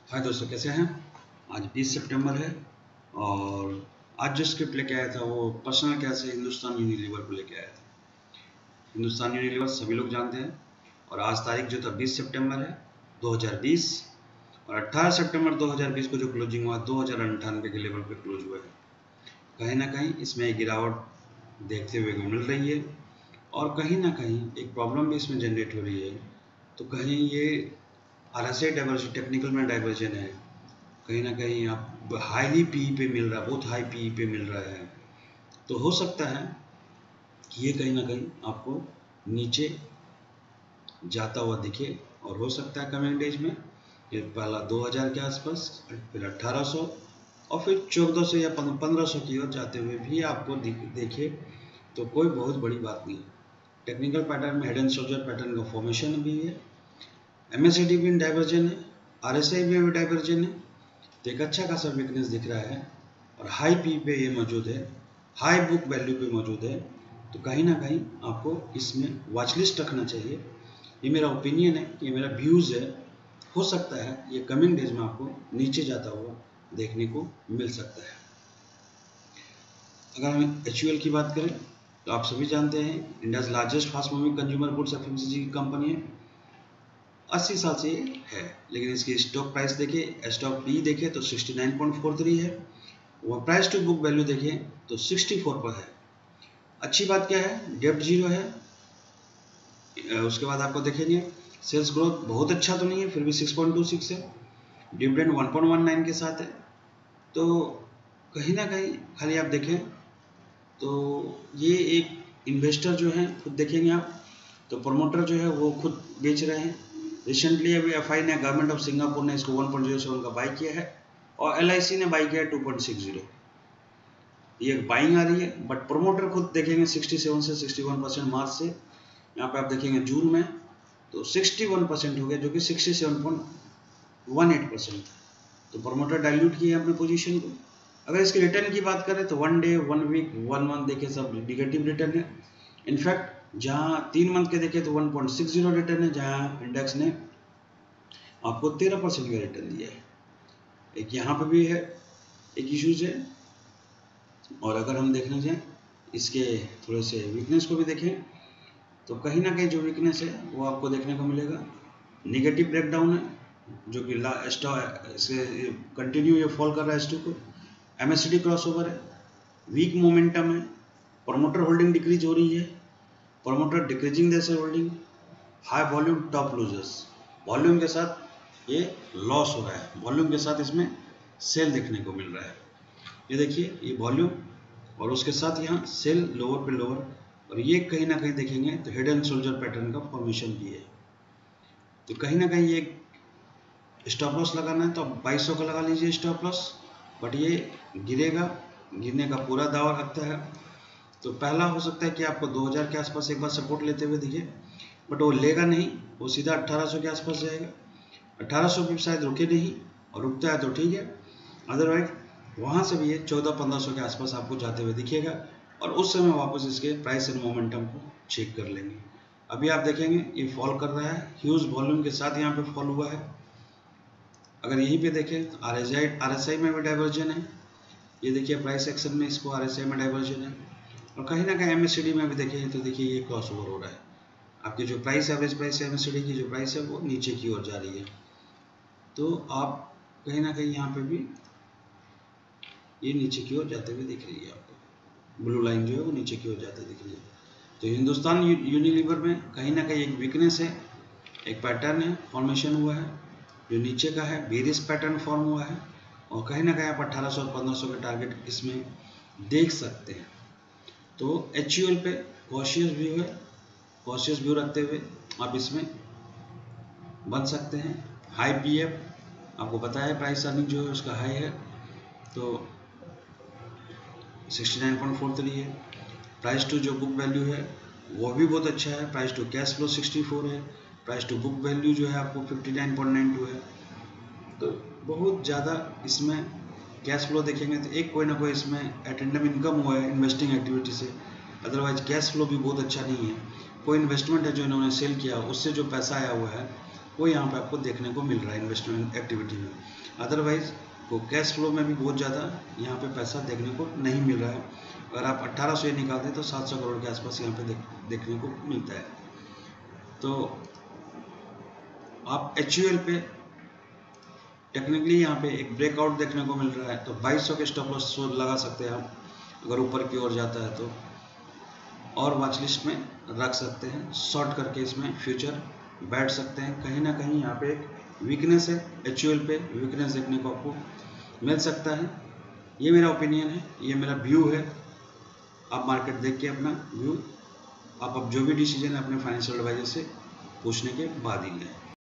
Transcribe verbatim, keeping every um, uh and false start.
हाय दोस्तों, कैसे हैं। आज बीस सितंबर है और आज जो स्क्रिप्ट लेके आया था वो पर्सनल केयर से हिंदुस्तान यूनिलीवर को लेके आया था। हिंदुस्तान यूनिलीवर सभी लोग जानते हैं और आज तारीख जो था बीस सितंबर है दो हज़ार बीस और अठारह सितंबर दो हज़ार बीस को जो क्लोजिंग हुआ दो हज़ार अंठानवे के लेवल पे क्लोज हुआ है। कहीं ना कहीं इसमें एक गिरावट देखते हुए को मिल रही है और कहीं ना कहीं एक प्रॉब्लम भी इसमें जनरेट हो रही है। तो कहीं ये R S I divergence technical में डाइवर्जन है, कहीं ना कहीं आप हाईली पी पे मिल रहा है, बहुत हाई पी पे मिल रहा है। तो हो सकता है कि ये कहीं ना कहीं आपको नीचे जाता हुआ दिखे और हो सकता है कमिंग डेज में ये पहला दो हज़ार के आसपास, फिर अठारह सौ और फिर चौदह सौ या पंद्रह सौ की ओर जाते हुए भी आपको देखे तो कोई बहुत बड़ी बात नहीं। टेक्निकल पैटर्न में हेड एंड शोल्डर पैटर्न का फॉर्मेशन भी है, एम एस सी डी भी डाइवर्जन है, आर एस आई में भी डाइवर्जन है। तो एक अच्छा खासा वीकनेस दिख रहा है और हाई पी पे ये मौजूद है, हाई बुक वैल्यू पे मौजूद है। तो कहीं ना कहीं आपको इसमें वॉच लिस्ट रखना चाहिए। ये मेरा ओपिनियन है, ये मेरा व्यूज़ है। हो सकता है ये कमिंग डेज में आपको नीचे जाता हुआ देखने को मिल सकता है। अगर हम एच यू एल की बात करें तो आप सभी जानते हैं India largest fast moving consumer goods F M C G की कंपनी है। अस्सी साल से है, लेकिन इसकी स्टॉक प्राइस देखिए, स्टॉक पी देखें तो उनहत्तर पॉइंट फोर थ्री है, वो प्राइस टू बुक वैल्यू देखें तो चौंसठ पर है। अच्छी बात क्या है, डेब्ट जीरो है। उसके बाद आपको देखेंगे सेल्स ग्रोथ बहुत अच्छा तो नहीं है, फिर भी छह पॉइंट दो छह है, dividend one point one nine के साथ है। तो कहीं ना कहीं खाली आप देखें तो ये एक इन्वेस्टर जो है खुद देखेंगे आप तो प्रमोटर जो है वो खुद बेच रहे हैं। रिसेंटली अभी एफ आई ने गवर्नमेंट ऑफ सिंगापुर ने इसको वन पॉइंट ज़ीरो सेवन का बाई किया है और एल आई सी ने बाई किया है टू पॉइंट सिक्स ज़ीरो। ये बाइंग आ रही है, बट प्रमोटर खुद देखेंगे सड़सठ से इकसठ परसेंट मार्च से, यहाँ पे आप देखेंगे जून में तो इकसठ परसेंट हो गया, जो कि सड़सठ पॉइंट वन एट परसेंट था। तो प्रमोटर डाइल्यूट किए अपने पोजीशन को। अगर इसके रिटर्न की बात करें तो one day, one week, one month देखे सब निगेटिव रिटर्न है। इनफैक्ट जहाँ तीन मंथ के देखे तो one point six zero return है, जहाँ इंडेक्स ने आपको तेरह परसेंट का रिटर्न दिया है। एक यहाँ पे भी है एक इश्यूज है। और अगर हम देखना चाहें इसके थोड़े से वीकनेस को भी देखें तो कहीं ना कहीं जो वीकनेस है वो आपको देखने को मिलेगा। निगेटिव ब्रेकडाउन है, जो कि इसके कंटिन्यू ये फॉल कर रहा है एस टू को। M S C D cross over है, वीक मोमेंटम है, प्रमोटर होल्डिंग डिक्रीज हो रही है, promoter decreasing their holding, high volume top losers, volume के साथ ये लॉस हो रहा है, वॉल्यूम के साथ इसमें सेल देखने को मिल रहा है। ये देखिए ये वॉल्यूम और उसके साथ यहाँ सेल लोअर पे लोअर, और ये कहीं ना कहीं देखेंगे तो हेड एंड शोल्डर पैटर्न का फॉर्मेशन भी है। तो कहीं ना कहीं ये स्टॉप लॉस लगाना है तो आप बाईस सौ का लगा लीजिए स्टॉप लॉस, बट ये गिरेगा, गिरने का पूरा दावा रखता है। तो पहला हो सकता है कि आपको दो हज़ार के आसपास एक बार सपोर्ट लेते हुए दिखे, बट वो लेगा नहीं, वो सीधा अट्ठारह सौ के आसपास जाएगा। अट्ठारह सौ भी शायद रुके नहीं, और रुकता है तो ठीक है, अदरवाइज वहाँ से भी ये चौदह पंद्रह सौ के आसपास आपको जाते हुए दिखेगा और उस समय वापस इसके प्राइस एंड मोमेंटम को चेक कर लेंगे। अभी आप देखेंगे ये फॉल कर रहा है, ह्यूज वॉल्यूम के साथ यहाँ पे फॉल हुआ है। अगर यहीं पे देखें तो R S I R S I में भी डाइवर्जन है, ये देखिए प्राइस एक्शन में इसको आर एस आई में डाइवर्जन है, और कहीं ना कहीं एम एस सी डी में भी देखेंगे तो देखिए ये क्रॉस ओवर हो रहा है। आपकी जो प्राइस एवरेज प्राइस है एम एस सी डी की जो प्राइस है वो नीचे की ओर जा रही है। तो आप कहीं ना कहीं यहाँ पे भी ये नीचे की ओर जाते हुए दिख रही है, आपको ब्लू लाइन जो है वो नीचे की ओर जाते दिख रही है। तो हिंदुस्तान यूनिलीवर में कहीं ना कहीं एक वीकनेस है, एक पैटर्न है फॉर्मेशन हुआ है जो नीचे का है, बेरिश पैटर्न फॉर्म हुआ है, और कहीं ना कहीं आप अठारह सौ पंद्रह सौ के टारगेट इसमें देख सकते हैं। तो एच यू एल पे कॉशियस व्यू है, कॉशियस व्यू रखते हुए आप इसमें बन सकते हैं। हाई पी एफ आपको पता है, प्राइस अर्निंग जो है उसका हाई है तो उनहत्तर पॉइंट फोर थ्री है। प्राइस टू जो बुक वैल्यू है वो भी बहुत अच्छा है, प्राइस टू कैश फ्लो चौंसठ है, प्राइस टू बुक वैल्यू जो है आपको उनसठ पॉइंट नाइन टू है। तो बहुत ज़्यादा इसमें कैश फ्लो देखेंगे तो एक कोई ना कोई इसमें एटेंडम इनकम हुआ है इन्वेस्टिंग एक्टिविटी से, अदरवाइज कैश फ्लो भी बहुत अच्छा नहीं है। कोई इन्वेस्टमेंट है जो इन्होंने सेल किया उससे जो पैसा आया हुआ है वो यहाँ पे आपको देखने को मिल रहा है इन्वेस्टमेंट एक्टिविटी में। अदरवाइज को कैश फ्लो में भी बहुत ज़्यादा यहाँ पे पैसा देखने को नहीं मिल रहा है। अगर आप अट्ठारह सौ निकालते हैं तो सात सौ करोड़ के आसपास यहाँ पे देख, देखने को मिलता है। तो आप एच यू एल पे टेक्निकली यहाँ पे एक ब्रेकआउट देखने को मिल रहा है, तो बाईस सौ के स्टॉप लॉस लगा सकते हैं आप अगर ऊपर की ओर जाता है तो, और वॉच लिस्ट में रख सकते हैं। शॉर्ट करके इसमें फ्यूचर बैठ सकते हैं। कहीं ना कहीं यहाँ पे एक वीकनेस है, एच यू एल पे वीकनेस देखने को आपको मिल सकता है। ये मेरा ओपिनियन है, ये मेरा व्यू है। आप मार्केट देख के अपना व्यू आप अब जो भी डिसीजन है अपने फाइनेंशियल एडवाइजर से पूछने के बाद ही लें।